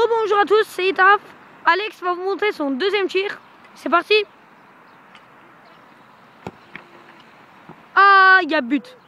Rebonjour à tous, c'est Itaf. Alex va vous montrer son deuxième tir. C'est parti. Ah, il y a but.